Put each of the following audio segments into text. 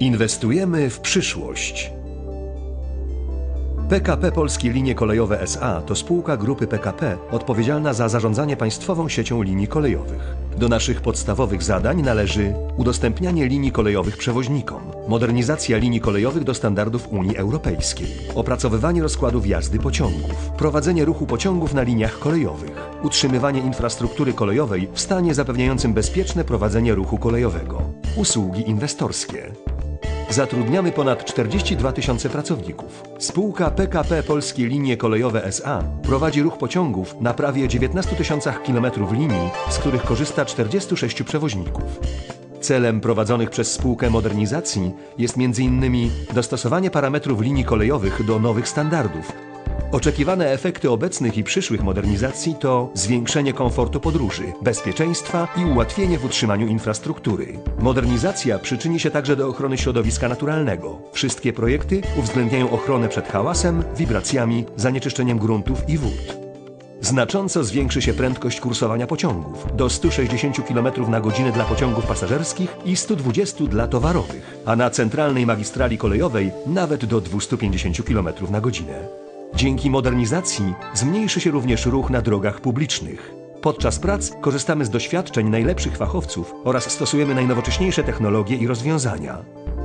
Inwestujemy w przyszłość. PKP Polskie Linie Kolejowe SA to spółka grupy PKP odpowiedzialna za zarządzanie państwową siecią linii kolejowych. Do naszych podstawowych zadań należy udostępnianie linii kolejowych przewoźnikom, modernizacja linii kolejowych do standardów Unii Europejskiej, opracowywanie rozkładów jazdy pociągów, prowadzenie ruchu pociągów na liniach kolejowych, utrzymywanie infrastruktury kolejowej w stanie zapewniającym bezpieczne prowadzenie ruchu kolejowego, usługi inwestorskie. Zatrudniamy ponad 42 tysiące pracowników. Spółka PKP Polskie Linie Kolejowe SA prowadzi ruch pociągów na prawie 19 tysiącach kilometrów linii, z których korzysta 46 przewoźników. Celem prowadzonych przez spółkę modernizacji jest m.in. dostosowanie parametrów linii kolejowych do nowych standardów. Oczekiwane efekty obecnych i przyszłych modernizacji to zwiększenie komfortu podróży, bezpieczeństwa i ułatwienie w utrzymaniu infrastruktury. Modernizacja przyczyni się także do ochrony środowiska naturalnego. Wszystkie projekty uwzględniają ochronę przed hałasem, wibracjami, zanieczyszczeniem gruntów i wód. Znacząco zwiększy się prędkość kursowania pociągów do 160 km na godzinę dla pociągów pasażerskich i 120 dla towarowych, a na centralnej magistrali kolejowej nawet do 250 km na godzinę. Dzięki modernizacji zmniejszy się również ruch na drogach publicznych. Podczas prac korzystamy z doświadczeń najlepszych fachowców oraz stosujemy najnowocześniejsze technologie i rozwiązania.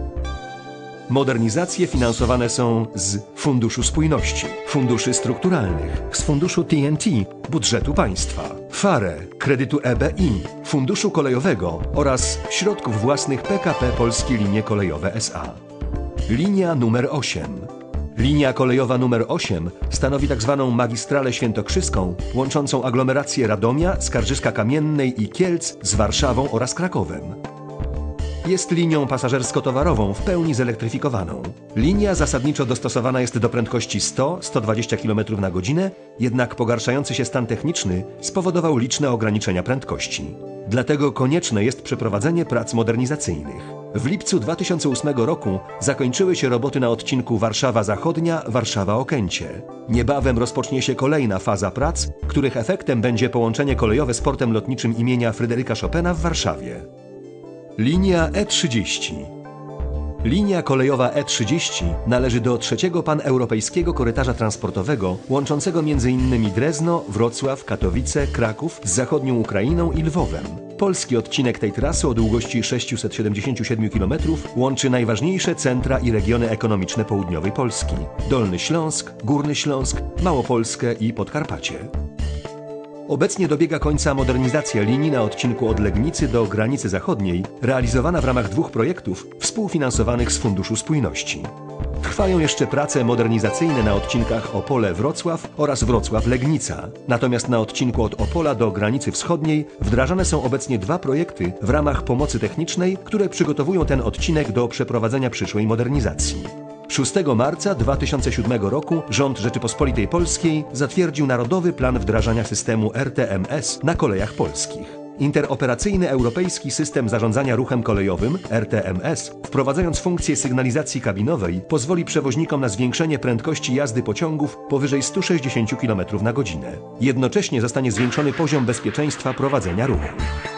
Modernizacje finansowane są z Funduszu Spójności, funduszy strukturalnych, z Funduszu TNT, budżetu państwa, FARE, kredytu EBI, Funduszu Kolejowego oraz środków własnych PKP Polskie Linie Kolejowe SA. Linia numer 8. Linia kolejowa nr 8 stanowi tzw. magistralę świętokrzyską łączącą aglomerację Radomia, Skarżyska-Kamiennej i Kielc z Warszawą oraz Krakowem. Jest linią pasażersko-towarową w pełni zelektryfikowaną. Linia zasadniczo dostosowana jest do prędkości 100–120 km na godzinę, jednak pogarszający się stan techniczny spowodował liczne ograniczenia prędkości. Dlatego konieczne jest przeprowadzenie prac modernizacyjnych. W lipcu 2008 roku zakończyły się roboty na odcinku Warszawa Zachodnia – Warszawa Okęcie. Niebawem rozpocznie się kolejna faza prac, których efektem będzie połączenie kolejowe z portem lotniczym imienia Fryderyka Chopina w Warszawie. Linia E30. Linia kolejowa E30 należy do trzeciego paneuropejskiego korytarza transportowego łączącego m.in. Drezno, Wrocław, Katowice, Kraków z zachodnią Ukrainą i Lwowem. Polski odcinek tej trasy o długości 677 km łączy najważniejsze centra i regiony ekonomiczne południowej Polski: Dolny Śląsk, Górny Śląsk, Małopolskę i Podkarpacie. Obecnie dobiega końca modernizacja linii na odcinku od Legnicy do granicy zachodniej, realizowana w ramach dwóch projektów współfinansowanych z Funduszu Spójności. Trwają jeszcze prace modernizacyjne na odcinkach Opole-Wrocław oraz Wrocław-Legnica. Natomiast na odcinku od Opola do granicy wschodniej wdrażane są obecnie dwa projekty w ramach pomocy technicznej, które przygotowują ten odcinek do przeprowadzenia przyszłej modernizacji. 6 marca 2007 roku rząd Rzeczypospolitej Polskiej zatwierdził Narodowy Plan Wdrażania systemu RTMS na kolejach polskich. Interoperacyjny Europejski System Zarządzania Ruchem Kolejowym RTMS, wprowadzając funkcję sygnalizacji kabinowej, pozwoli przewoźnikom na zwiększenie prędkości jazdy pociągów powyżej 160 km na godzinę. Jednocześnie zostanie zwiększony poziom bezpieczeństwa prowadzenia ruchu.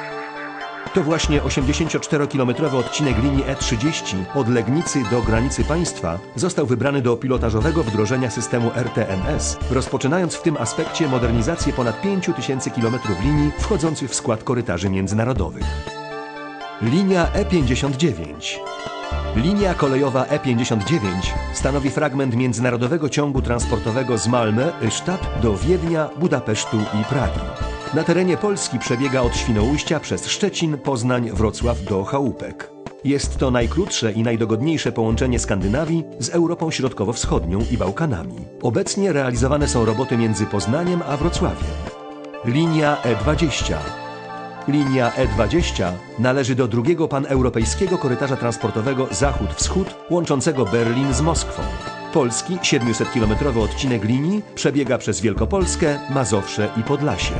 To właśnie 84-kilometrowy odcinek linii E30 od Legnicy do granicy państwa został wybrany do pilotażowego wdrożenia systemu RTMS, rozpoczynając w tym aspekcie modernizację ponad 5000 km linii wchodzących w skład korytarzy międzynarodowych. Linia E59. Linia kolejowa E59 stanowi fragment międzynarodowego ciągu transportowego z Malmö, Ystad do Wiednia, Budapesztu i Pragi. Na terenie Polski przebiega od Świnoujścia przez Szczecin, Poznań, Wrocław do Chałupek. Jest to najkrótsze i najdogodniejsze połączenie Skandynawii z Europą Środkowo-Wschodnią i Bałkanami. Obecnie realizowane są roboty między Poznaniem a Wrocławiem. Linia E20. Linia E20 należy do drugiego paneuropejskiego korytarza transportowego Zachód-Wschód łączącego Berlin z Moskwą. Polski 700-kilometrowy odcinek linii przebiega przez Wielkopolskę, Mazowsze i Podlasie.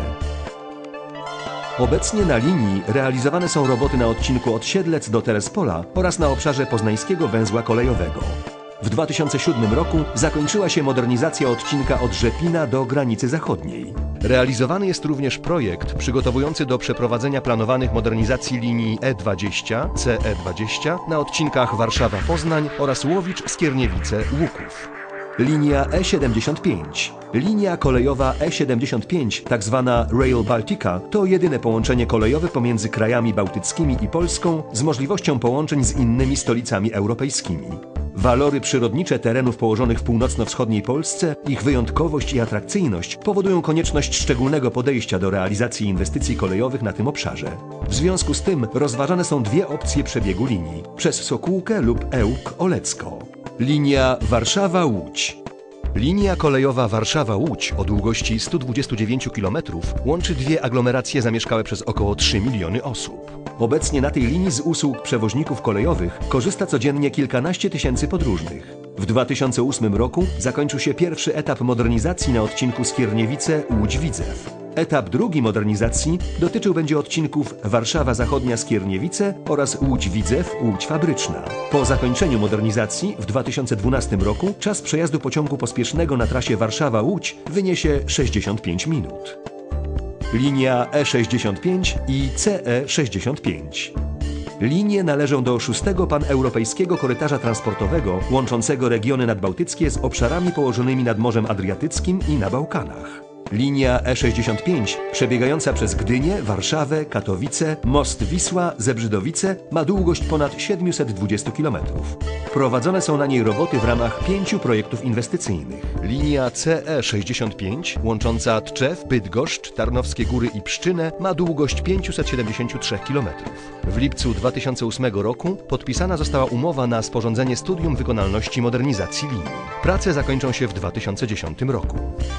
Obecnie na linii realizowane są roboty na odcinku od Siedlec do Terespola oraz na obszarze poznańskiego węzła kolejowego. W 2007 roku zakończyła się modernizacja odcinka od Rzepina do granicy zachodniej. Realizowany jest również projekt przygotowujący do przeprowadzenia planowanych modernizacji linii E20, CE20 na odcinkach Warszawa-Poznań oraz Łowicz-Skierniewice-Łuków. Linia E75. Linia kolejowa E75, tak zwana Rail Baltica, to jedyne połączenie kolejowe pomiędzy krajami bałtyckimi i Polską z możliwością połączeń z innymi stolicami europejskimi. Walory przyrodnicze terenów położonych w północno-wschodniej Polsce, ich wyjątkowość i atrakcyjność powodują konieczność szczególnego podejścia do realizacji inwestycji kolejowych na tym obszarze. W związku z tym rozważane są dwie opcje przebiegu linii: przez Sokółkę lub Ełk-Olecko. Linia Warszawa-Łódź. Linia kolejowa Warszawa-Łódź o długości 129 km łączy dwie aglomeracje zamieszkałe przez około 3 miliony osób. Obecnie na tej linii z usług przewoźników kolejowych korzysta codziennie kilkanaście tysięcy podróżnych. W 2008 roku zakończył się pierwszy etap modernizacji na odcinku Skierniewice-Łódź-Widzew. Etap drugi modernizacji dotyczył będzie odcinków Warszawa Zachodnia-Skierniewice oraz Łódź-Widzew-Łódź Fabryczna. Po zakończeniu modernizacji w 2012 roku czas przejazdu pociągu pospiesznego na trasie Warszawa-Łódź wyniesie 65 minut. Linia E65 i CE65. Linie należą do 6. paneuropejskiego korytarza transportowego łączącego regiony nadbałtyckie z obszarami położonymi nad Morzem Adriatyckim i na Bałkanach. Linia E65, przebiegająca przez Gdynię, Warszawę, Katowice, Most Wisła, Zebrzydowice, ma długość ponad 720 km. Prowadzone są na niej roboty w ramach 5 projektów inwestycyjnych. Linia CE65, łącząca Tczew, Bydgoszcz, Tarnowskie Góry i Pszczynę, ma długość 573 km. W lipcu 2008 roku podpisana została umowa na sporządzenie studium wykonalności modernizacji linii. Prace zakończą się w 2010 roku.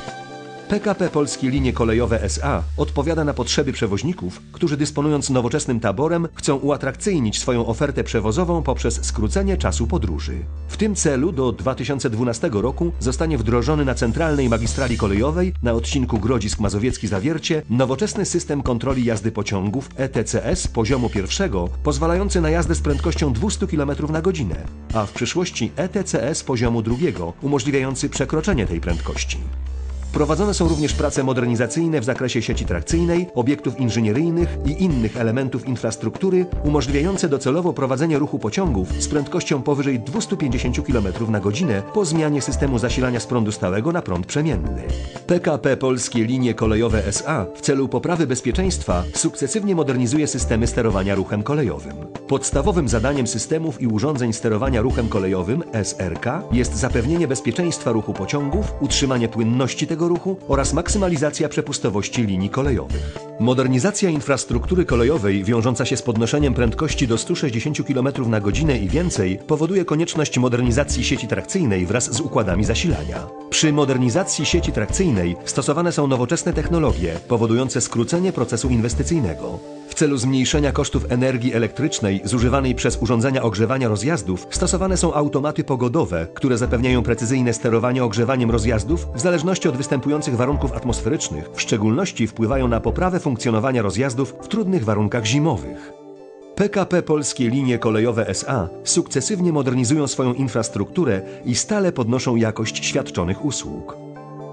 PKP Polskie Linie Kolejowe SA odpowiada na potrzeby przewoźników, którzy dysponując nowoczesnym taborem chcą uatrakcyjnić swoją ofertę przewozową poprzez skrócenie czasu podróży. W tym celu do 2012 roku zostanie wdrożony na centralnej magistrali kolejowej na odcinku Grodzisk-Mazowiecki-Zawiercie nowoczesny system kontroli jazdy pociągów ETCS poziomu pierwszego, pozwalający na jazdę z prędkością 200 km na godzinę, a w przyszłości ETCS poziomu drugiego, umożliwiający przekroczenie tej prędkości. Prowadzone są również prace modernizacyjne w zakresie sieci trakcyjnej, obiektów inżynieryjnych i innych elementów infrastruktury umożliwiające docelowo prowadzenie ruchu pociągów z prędkością powyżej 250 km na godzinę po zmianie systemu zasilania z prądu stałego na prąd przemienny. PKP Polskie Linie Kolejowe SA w celu poprawy bezpieczeństwa sukcesywnie modernizuje systemy sterowania ruchem kolejowym. Podstawowym zadaniem systemów i urządzeń sterowania ruchem kolejowym SRK jest zapewnienie bezpieczeństwa ruchu pociągów, utrzymanie płynności tego ruchu oraz maksymalizacja przepustowości linii kolejowych. Modernizacja infrastruktury kolejowej wiążąca się z podnoszeniem prędkości do 160 km na godzinę i więcej powoduje konieczność modernizacji sieci trakcyjnej wraz z układami zasilania. Przy modernizacji sieci trakcyjnej stosowane są nowoczesne technologie powodujące skrócenie procesu inwestycyjnego. W celu zmniejszenia kosztów energii elektrycznej zużywanej przez urządzenia ogrzewania rozjazdów stosowane są automaty pogodowe, które zapewniają precyzyjne sterowanie ogrzewaniem rozjazdów w zależności od występujących warunków atmosferycznych, w szczególności wpływają na poprawę funkcjonowania rozjazdów w trudnych warunkach zimowych. PKP Polskie Linie Kolejowe SA sukcesywnie modernizują swoją infrastrukturę i stale podnoszą jakość świadczonych usług.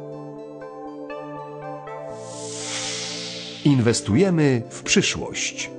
Inwestujemy w przyszłość.